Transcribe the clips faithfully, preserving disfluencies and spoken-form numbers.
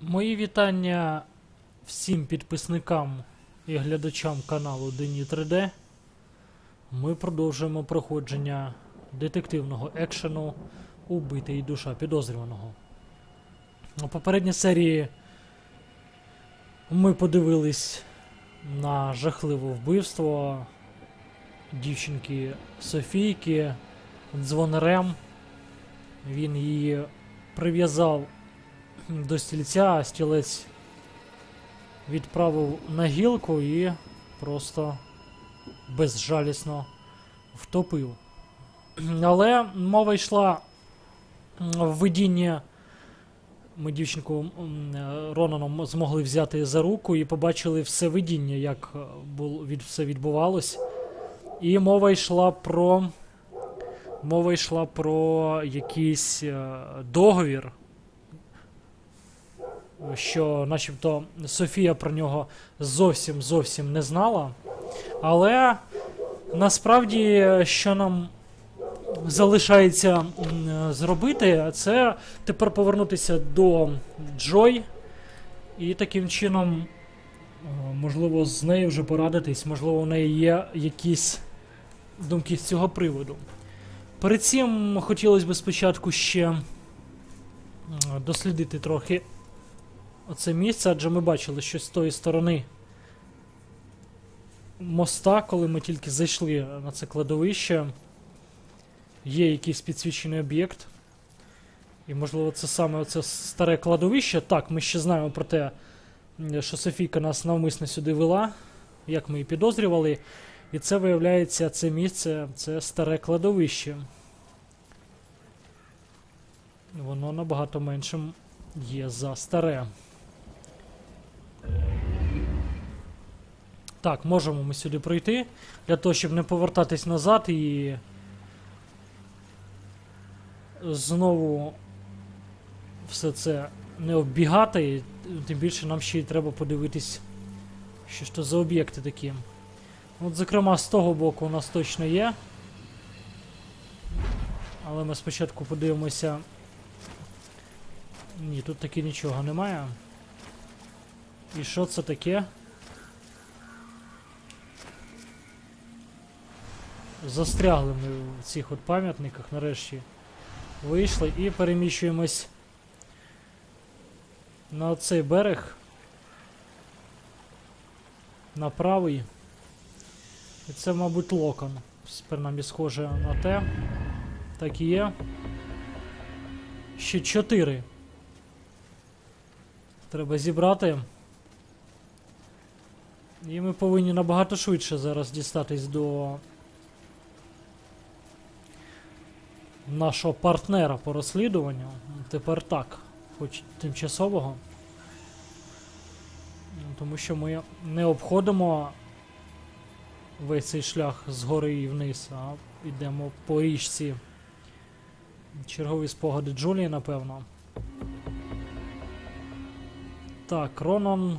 Мої вітання всім підписникам і глядачам каналу Дені три де. Ми продовжуємо проходження детективного екшену «Убитий душа підозрюваного». У попередній серії ми подивились на жахливе вбивство дівчинки Софійки дзвонарем. Він її прив'язав до стільця, а стілець відправив на гілку і просто безжалісно втопив. Але мова йшла в видінні. Ми дівчинку Ронаном змогли взяти за руку і побачили все видіння, як від, все відбувалось. І мова йшла про мова йшла про якийсь договір, що начебто Софія про нього зовсім-зовсім не знала. Але насправді, що нам залишається зробити, це тепер повернутися до Джой і таким чином, можливо, з нею вже порадитись, можливо, у неї є якісь думки з цього приводу. Перед цим хотілося б спочатку ще дослідити трохи оце місце, адже ми бачили, що з тої сторони моста, коли ми тільки зайшли на це кладовище, є якийсь підсвічений об'єкт. І, можливо, це саме оце старе кладовище. Так, ми ще знаємо про те, що Софійка нас навмисно сюди вела, як ми і підозрювали. І це, виявляється, це місце, це старе кладовище. Воно набагато меншим є за старе. Так, можемо ми сюди пройти, для того, щоб не повертатись назад і знову все це не оббігати. Тим більше нам ще й треба подивитись, що ж то за об'єкти такі. От, зокрема, з того боку у нас точно є. Але ми спочатку подивимося. Ні, тут таки нічого немає. І що це таке? Застрягли ми в цих от пам'ятниках, нарешті вийшли і переміщуємось на цей берег, на правий. І це, мабуть, локон, принаймні схоже на те. Так і є. Ще чотири треба зібрати. І ми повинні набагато швидше зараз дістатись до нашого партнера по розслідуванню. Тепер так, хоч тимчасового. Тому що ми не обходимо весь цей шлях згори і вниз, а йдемо по річці. Чергові спогади Джулії, напевно. Так, Ронан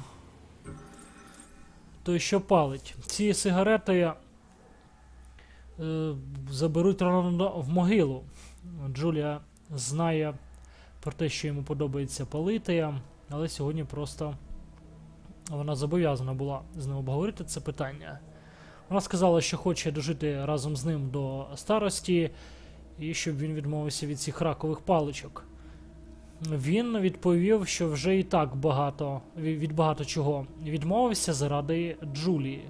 той, що палить. Ці сигарети е, заберуть Ронана в могилу. Джулія знає про те, що йому подобається палити, але сьогодні просто вона зобов'язана була з ним обговорити це питання. Вона сказала, що хоче дожити разом з ним до старості, і щоб він відмовився від цих ракових паличок. Він відповів, що вже і так багато, від багато чого відмовився заради Джулії.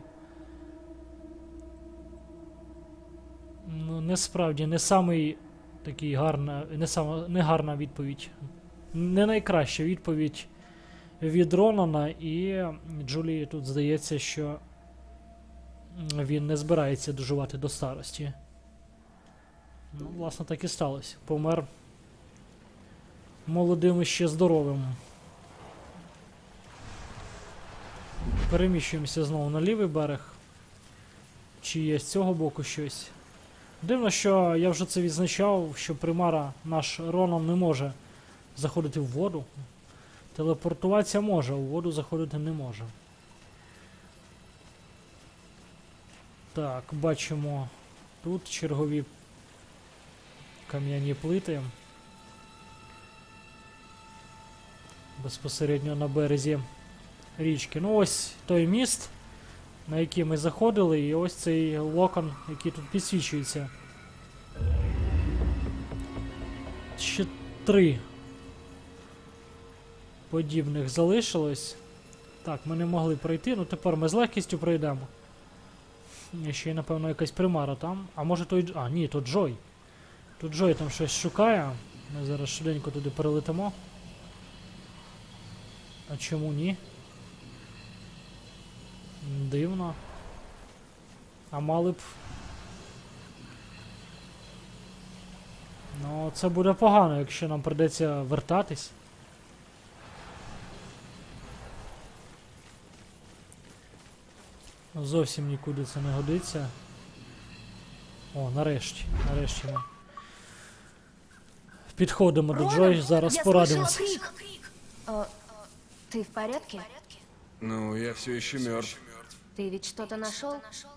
Ну, насправді, не самий такий гарна, не сама, не гарна відповідь. Не найкраща відповідь від Ронана, і Джулії тут здається, що він не збирається доживати до старості. Ну, власне, так і сталося. Помер молодим і ще здоровим. Переміщуємося знову на лівий берег. Чи є з цього боку щось? Дивно, що я вже це відзначав, що примара наш Ронан не може заходити в воду. Телепортуватися може, у воду заходити не може. Так, бачимо тут чергові кам'яні плити. безпосередньо на березі річки. Ну ось той міст, на який ми заходили, і ось цей локон, який тут підсвічується. Ще три подібних залишилось. Так, ми не могли пройти, ну тепер ми з легкістю пройдемо. І ще й, напевно, якась примара там. А може той... А, ні, то Джой. Тут Джой там щось шукає. Ми зараз швиденько туди перелетимо. А чому ні? Дивно. А мали б... Ну, це буде погано, якщо нам придеться вертатись. Зовсім нікуди це не годиться. О, нарешті, нарешті ми підходимо до Джой, зараз порадимося. О, ты в порядке? Ну, я все еще мертв. Ты ведь что-то нашел?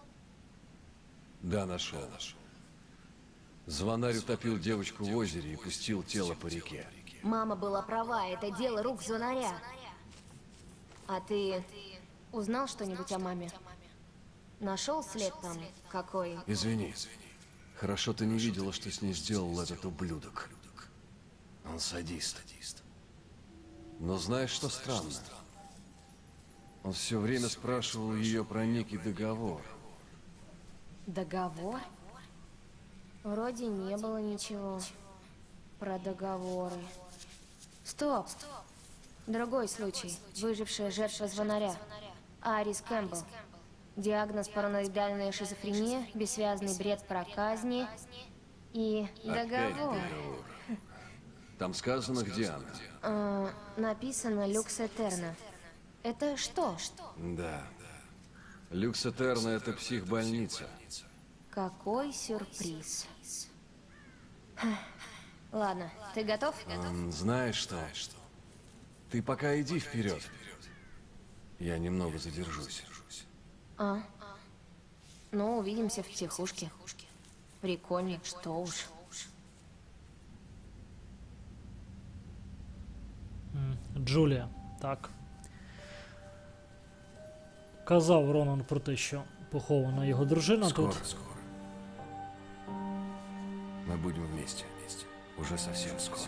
Да, нашел. Звонарь утопил девочку в озере и пустил тело по реке. Мама была права, это дело рук звонаря. А ты узнал что-нибудь о маме? Нашел след там какой? Извини. Хорошо ты не видела, что с ней сделал этот ублюдок. Он садист. Но знаешь, что странно? Он все время спрашивал ее про некий договор. Договор? Вроде не было ничего про договоры. Стоп! Другой случай. Выжившая жертва звонаря. Арис Кэмпбелл. Диагноз параноидальная шизофрения, бессвязный бред про казни и Опять договор. договор. Там сказано, где она. А, написано Люкс Этерна. Это что? Да. Люкс Этерна — это психбольница. Какой сюрприз. Ха. Ладно, ты готов? М, Знаешь что? Ты пока иди вперед. Я немного задержусь. А. Ну, увидимся в психушке. Прикольно, что уж. М, Джулія, так. Казав Ронан про те, що похована його дружина Скоро, тут. скоро. Мы будем вместе. Уже совсем скоро.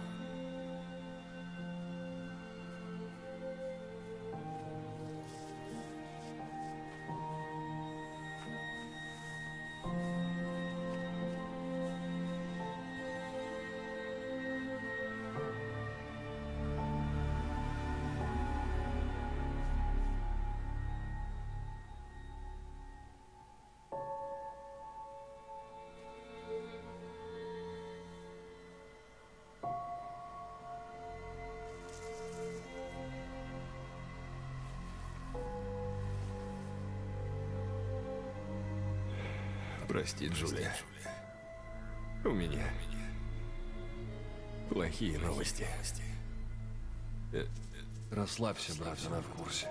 Прости, Джулия. У меня плохие новости. Э, Расслабься, брат, она в курсе.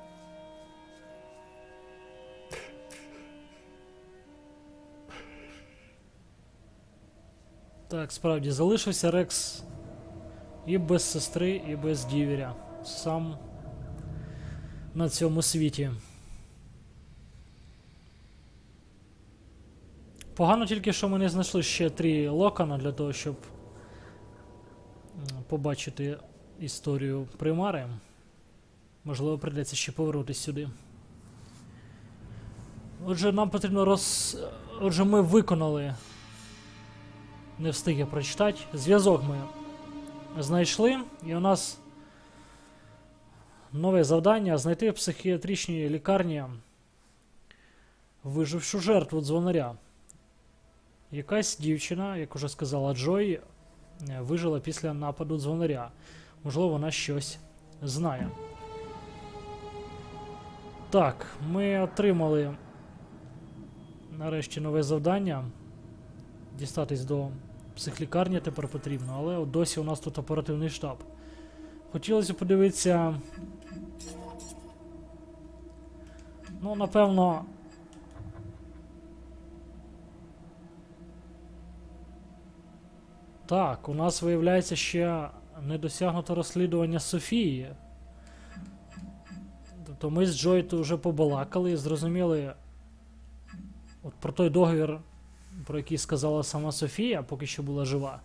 Так, справді, залишився Рекс і без сестри, і без дівіря. Сам на цьому світі. Погано тільки, що ми не знайшли ще три локана для того, щоб м, побачити історію примари. Можливо, прийдеться ще повернутися сюди. Отже, нам потрібно роз... Отже, ми виконали... Не встиг я прочитати. Зв'язок ми знайшли, і у нас нове завдання — знайти в психіатричній лікарні вижившу жертву дзвонаря. Якась дівчина, як уже сказала Джой, вижила після нападу дзвонаря. Можливо, вона щось знає. Так, ми отримали нарешті нове завдання. Дістатись до психлікарні тепер потрібно, але от досі у нас тут оперативний штаб. Хотілося подивитися... Ну, напевно... Так, у нас виявляється ще не досягнуто розслідування Софії. Тобто ми з Джой тут вже побалакали і зрозуміли от про той договір, про який сказала сама Софія, поки що була жива.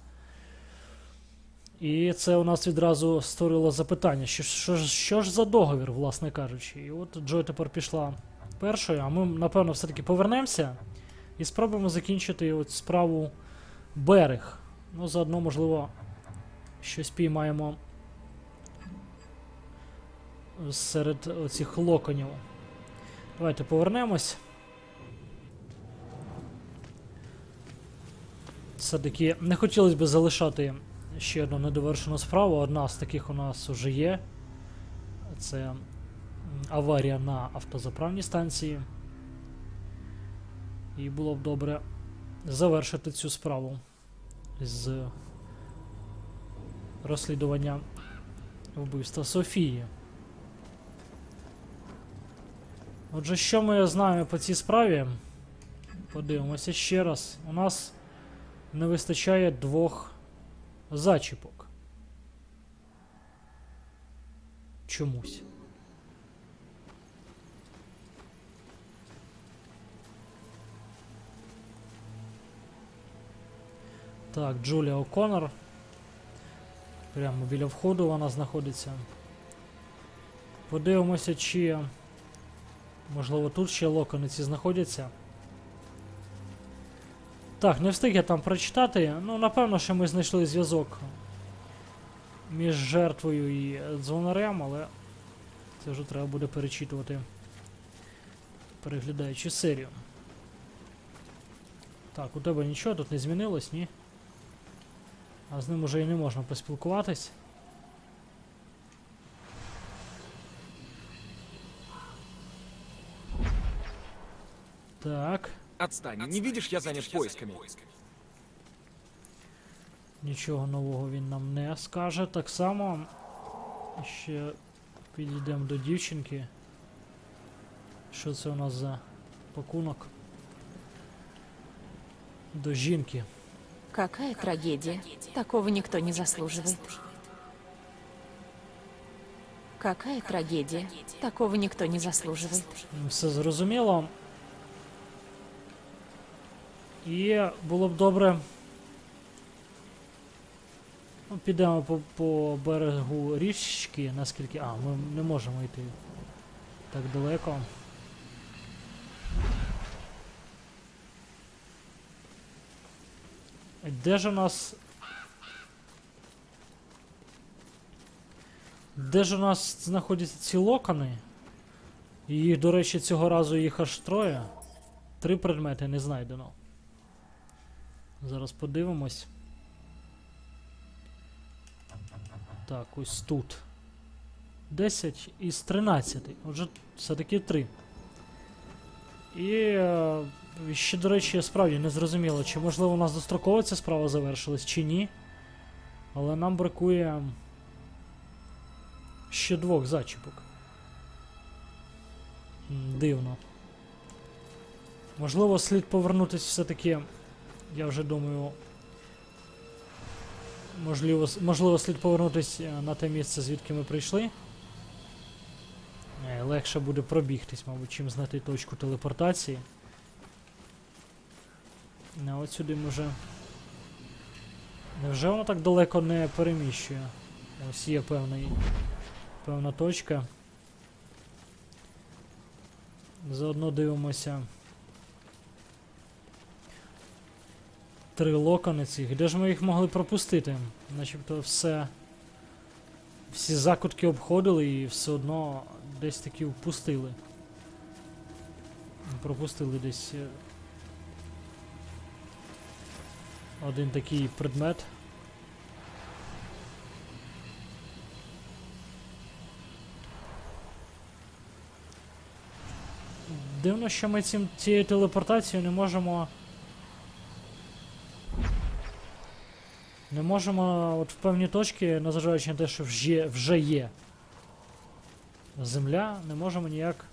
І це у нас відразу створило запитання, що, що, що ж за договір, власне кажучи. І от Джой тепер пішла першою, а ми, напевно, все-таки повернемося і спробуємо закінчити от справу Берег. Ну, заодно, можливо, щось піймаємо серед оцих локонів. Давайте повернемось. Все-таки не хотілося б залишати ще одну недовершену справу. Одна з таких у нас вже є. Це аварія на автозаправній станції. І було б добре завершити цю справу з розслідування вбивства Софії. Отже, що ми знаємо по цій справі? Подивимося ще раз. У нас не вистачає двох зачіпок. Чомусь. Так, Джулія О'Коннор. Прямо біля входу вона знаходиться. Подивимося, чи можливо тут ще локониці знаходяться. Так, не встиг я там прочитати. Ну, напевно, що ми знайшли зв'язок між жертвою і дзвонарем, але це вже треба буде перечитувати, переглядаючи серію. Так, у тебе нічого тут не змінилось, ні? А з ним уже і не можна поспілкуватись. Так. Отстань, не видишь, я занят поисками. Нічого нового він нам не скаже. Так само ще підійдемо до дівчинки. Що це у нас за пакунок? До жінки. Какая трагедия. Такого никто не заслуживает. Какая трагедия. Такого никто не заслуживает. Все зрозуміло. І було б добре. Ну, підемо по, по берегу річки, наскільки... А, ми не можемо йти так далеко. Де ж у нас... Де ж у нас знаходяться ці локони? І їх, до речі, цього разу їх аж троє. Три предмети не знайдено. Зараз подивимось. Так, ось тут. десять із тринадцяти. Отже, все-таки три. І е, ще, до речі, справді не зрозуміло, чи можливо у нас достроково ця справа завершилась, чи ні. Але нам бракує ще двох зачіпок. М, Дивно. Можливо, слід повернутися все-таки, я вже думаю, можливо, можливо слід повернутися на те місце, звідки ми прийшли. Е, легше буде пробігтись, мабуть, чим знайти точку телепортації. А от сюди ми вже... Невже воно так далеко не переміщує? Ось є певний, певна точка. Заодно дивимося. Три локони цих. Де ж ми їх могли пропустити? Начебто все... Всі закутки обходили і все одно десь таки впустили. Пропустили десь один такий предмет. Дивно, що ми цим, цією телепортацією не можемо... Не можемо от в певні точки, незважаючи на те, що вже, вже є земля, не можемо ніяк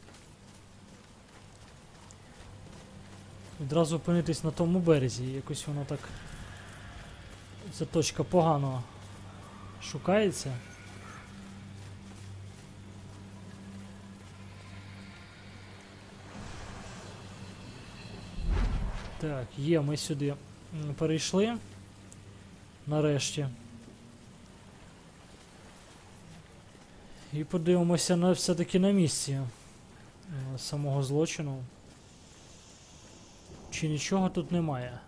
відразу опинитись на тому березі. Якось воно так... Ця точка погано шукається. Так, є, ми сюди м, перейшли. Нарешті. І подивимося на все-таки на місці е, самого злочину. Чи нічого тут немає?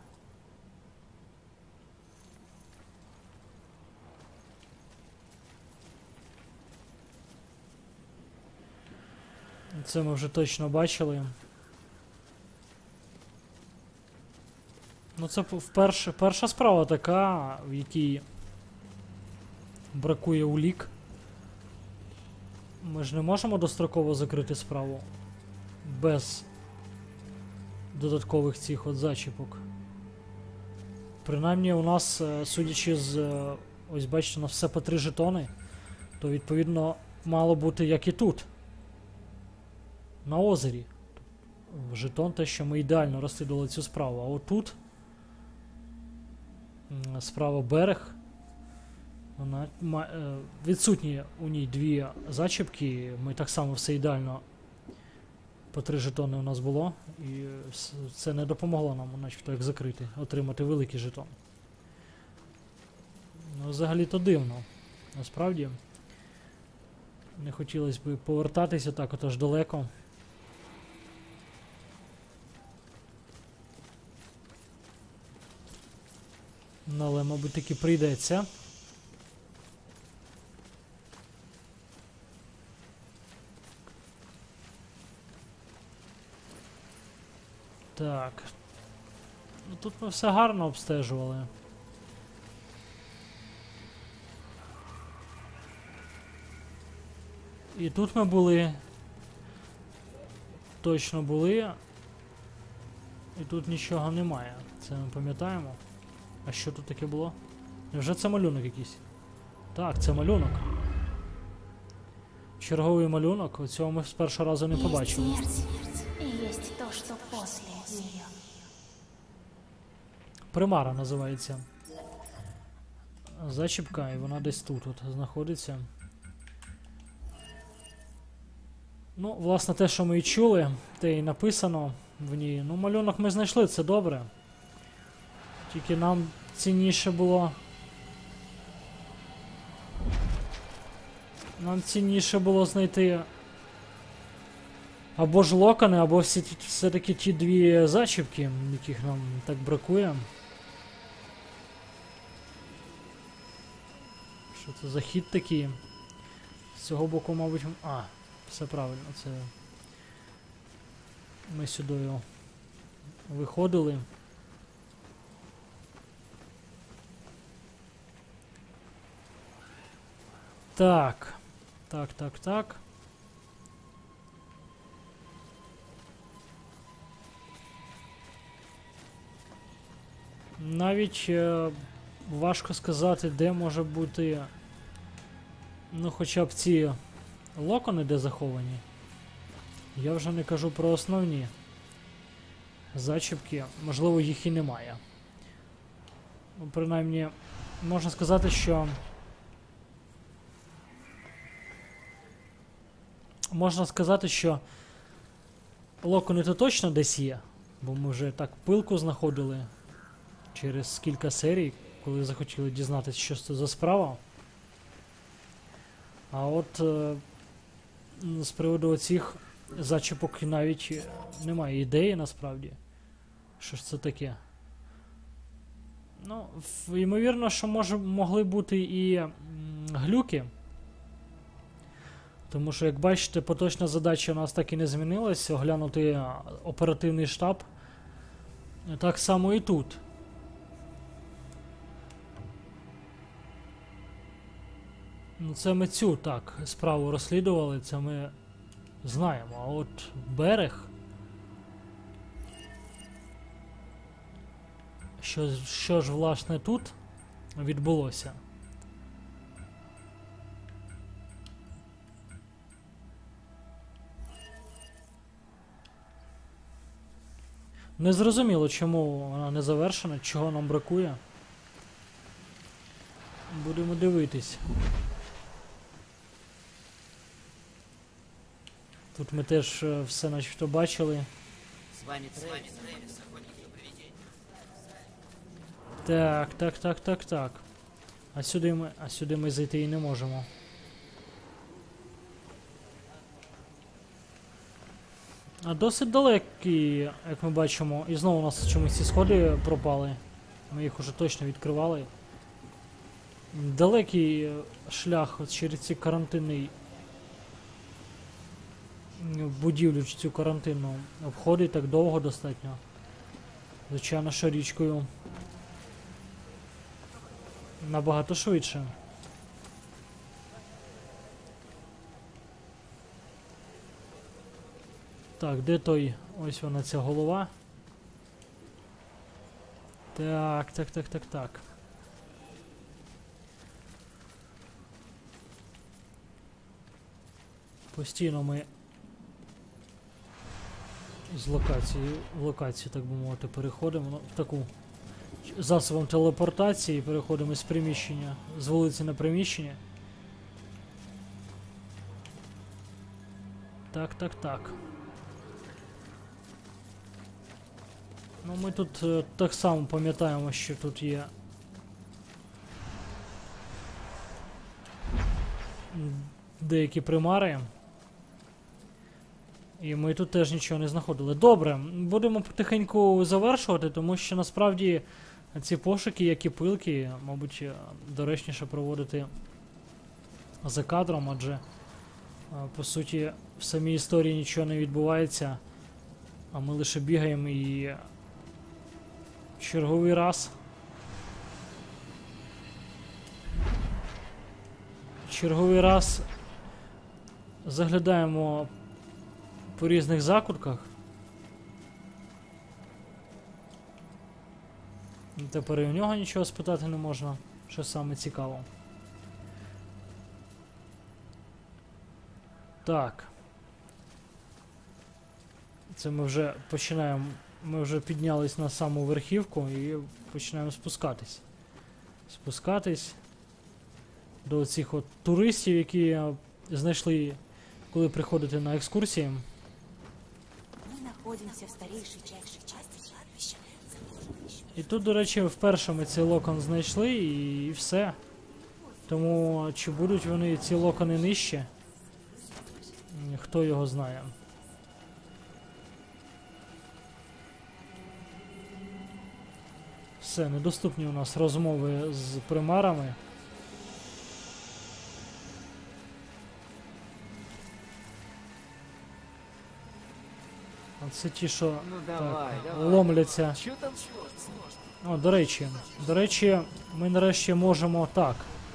Це ми вже точно бачили. Ну це вперше, перша справа така, в якій бракує улік. Ми ж не можемо достроково закрити справу без додаткових цих от зачіпок. Принаймні у нас, е, судячи з, е, ось бачите, у нас все по три жетони, то відповідно мало бути як і тут. На озері. Жетон те, що ми ідеально розслідували цю справу. А отут м, справа берег. Вона ма- е, відсутні у ній дві зачіпки. Ми так само все ідеально по три жетони у нас було. І е, с- це не допомогло нам, начебто, як закрити, отримати великий жетон. Ну, взагалі-то дивно. Насправді. Не хотілося б повертатися так отож далеко. Ну, але, мабуть, таки прийдеться. Так. Ну, тут ми все гарно обстежували. І тут ми були. Точно були. І тут нічого немає. Це ми пам'ятаємо. А що тут таке було? Невже це малюнок якийсь? Так, це малюнок. Черговий малюнок. Цього ми з першого разу не побачили. Есть смерть, и есть то, что после нее. Примара називається. Зачіпка, і вона десь тут от знаходиться. Ну, власне, те, що ми і чули, те і написано в ній. Ну, малюнок ми знайшли, це добре. Тільки нам цінніше було. Нам цінніше було знайти або ж локони, або всі ті- все-таки ті дві зачіпки, яких нам так бракує. Що це за хід такий? З цього боку, мабуть. м- А, все правильно, це. Ми сюди виходили. Так. Так, так, так. Навіть е, важко сказати, де може бути. Ну, хоча б ці локони, де заховані. Я вже не кажу про основні зачіпки. Можливо, їх і немає. Ну, принаймні, можна сказати, що. Можна сказати, що локони то точно десь є, бо ми вже так пилку знаходили через кілька серій, коли захотіли дізнатися, що це за справа. А от е, з приводу оцих зачіпок навіть немає ідеї насправді, що ж це таке. Ну, в- ймовірно, що може, могли бути і м, глюки. Тому що, як бачите, поточна задача у нас так і не змінилася, оглянути а, оперативний штаб. Так само і тут. Ну, це ми цю, так, справу розслідували, це ми знаємо. А от берег. Що, ж- що ж, власне, тут відбулося? Незрозуміло, чому вона не завершена, чого нам бракує. Будемо дивитись. Тут ми теж е, все начебто бачили. Так, так, так, так, так. А сюди ми, а сюди ми зайти і не можемо. А досить далекий, як ми бачимо. І знову у нас чомусь ці сходи пропали. Ми їх уже точно відкривали. Далекий е, шлях от через ці карантинний м, будівлю чи цю карантинну обходить так довго достатньо. Звичайно, що річкою набагато швидше. Так, де той? Ось вона, ця голова. Так, так, так, так, так. Постійно ми з локації в локацію, так би мовити, переходимо, ну, в таку засобом телепортації переходимо з приміщення, з вулиці на приміщення. Так, так, так. Ну, ми тут е, так само пам'ятаємо, що тут є деякі примари. І ми тут теж нічого не знаходили. Добре, будемо потихеньку завершувати, тому що насправді ці пошуки, як і пилки, мабуть, доречніше проводити за кадром, адже по суті в самій історії нічого не відбувається, а ми лише бігаємо і черговий раз черговий раз заглядаємо по різних закутках. Тепер і у нього нічого спитати не можна, що саме цікаво. Так. Це ми вже починаємо, ми вже піднялись на саму верхівку і починаємо спускатись. Спускатись до цих от туристів, які знайшли, коли приходите на екскурсії. Мы находимся в старейшей части кладбища. І тут, до речі, вперше ми цей локон знайшли і, і все. Тому чи будуть вони ці локони нижче? М, Хто його знає. Все, недоступні у нас розмови з примарами. А це ті, що Ну так, давай, давай. ломляться. Чё там сложно? О, до речі, до речі, ми нарешті можемо так.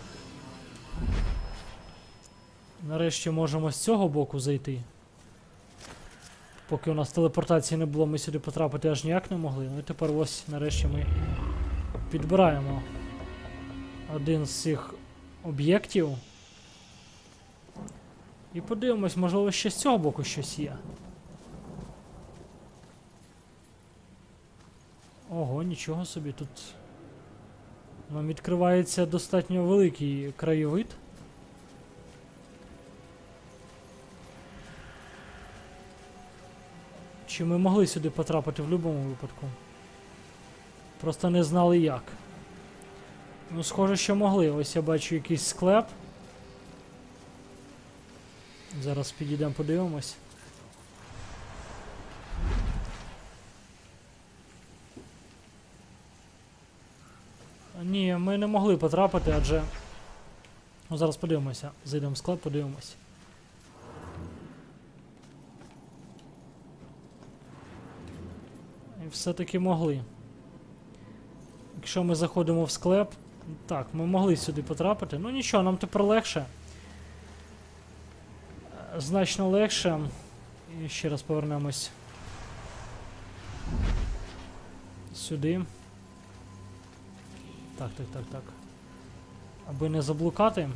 Нарешті можемо з цього боку зайти. Поки у нас телепортації не було, ми сюди потрапити аж ніяк не могли. Ну і тепер ось нарешті ми підбираємо один з цих об'єктів. І подивимось, можливо, ще з цього боку щось є. Ого, нічого собі, тут нам відкривається достатньо великий краєвид. Чи ми могли сюди потрапити в будь-якому випадку? Просто не знали як. Ну, схоже, що могли. Ось я бачу якийсь склеп. Зараз підійдемо, подивимось. Ні, ми не могли потрапити, адже... Ну, зараз подивимося. Зайдемо в склеп, подивимось. І все-таки могли. Якщо ми заходимо в склеп... Так, ми могли сюди потрапити. Ну нічого, нам тепер легше. Значно легше. І ще раз повернемось сюди. Так, так, так, так. Аби не заблукати.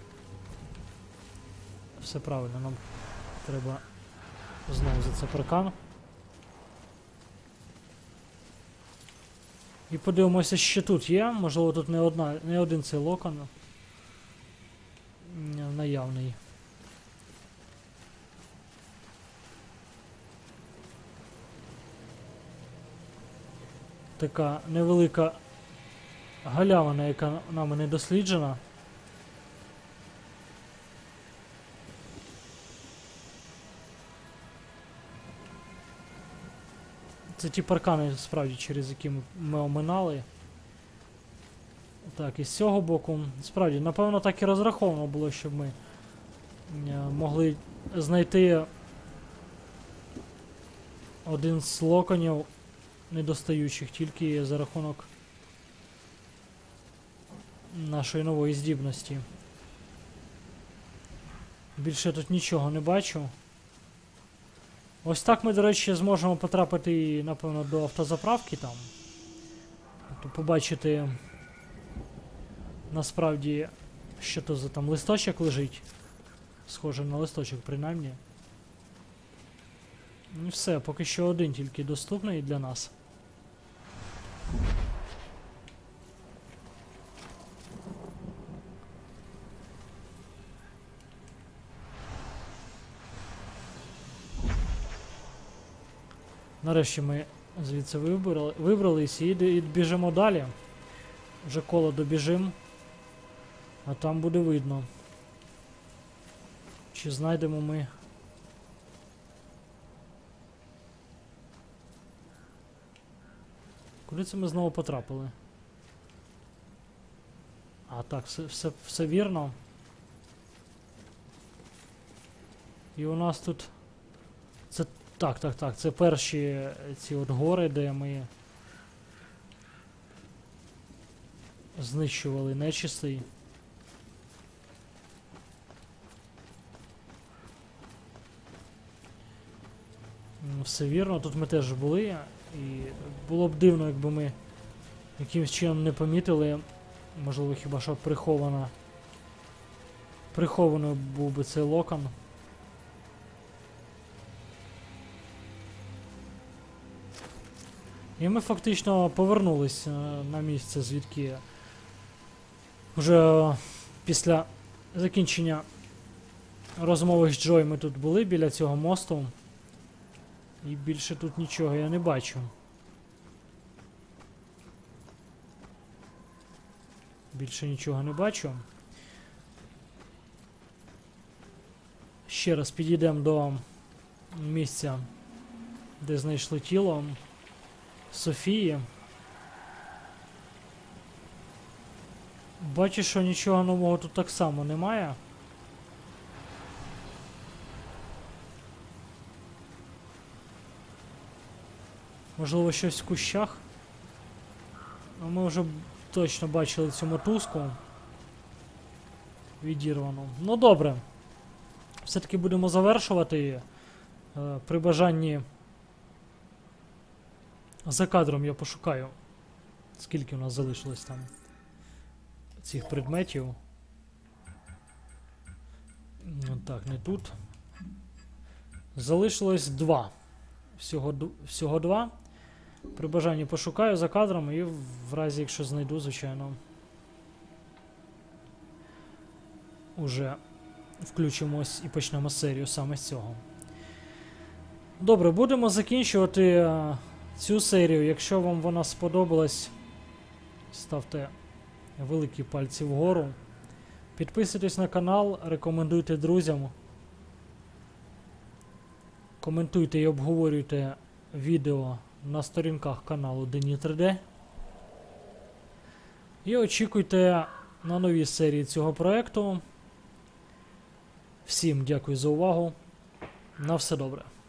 Все правильно, нам треба знову за це паркан. І подивимося, що тут є. Можливо, тут не одна, не один цей локон. наявний. Така невелика галявина, яка нами не досліджена. Це ті паркани, справді, через які ми, ми оминали. Так, і з цього боку, справді, напевно, так і розраховано було, щоб ми е, могли знайти один з локонів недостаючих тільки за рахунок нашої нової здібності. Більше тут нічого не бачу. Ось так ми, до речі, зможемо потрапити, напевно, до автозаправки там. Тобто побачити насправді, що то за там листочок лежить. Схоже на листочок, принаймні. І все, поки що один тільки доступний для нас. Нарешті ми звідси вибрали, вибрались і, і біжимо далі. Вже коло добіжимо. А там буде видно, чи знайдемо ми. Куди це ми знову потрапили? А, так, все, все, все вірно. І у нас тут... Це, так, так, так, це перші ці от гори, де ми знищували нечистий. Все вірно, тут ми теж були, і було б дивно, якби ми якимось чином не помітили, можливо, хіба що прихована, прихований був би цей локон. І ми фактично повернулись на місце, звідки вже після закінчення розмови з Джой ми тут були біля цього мосту. І більше тут нічого я не бачу. Більше нічого не бачу. Ще раз підійдемо до місця, де знайшли тіло Софії. Бачу, що нічого нового тут так само немає. Можливо, щось в кущах. А ми вже точно бачили цю мотузку відірвану. Ну добре. Все-таки будемо завершувати її. Е, при бажанні за кадром я пошукаю, скільки у нас залишилось там цих предметів. Ну, так, не тут. Залишилось два. Всього, всього два. При бажанні пошукаю за кадром і в разі, якщо знайду, звичайно, уже включимось і почнемо серію саме з цього. Добре, будемо закінчувати а, цю серію. Якщо вам вона сподобалась, ставте великі пальці вгору. Підписуйтесь на канал, рекомендуйте друзям. Коментуйте і обговорюйте відео на сторінках каналу Дені три де. І очікуйте на нові серії цього проекту. Всім дякую за увагу. На все добре.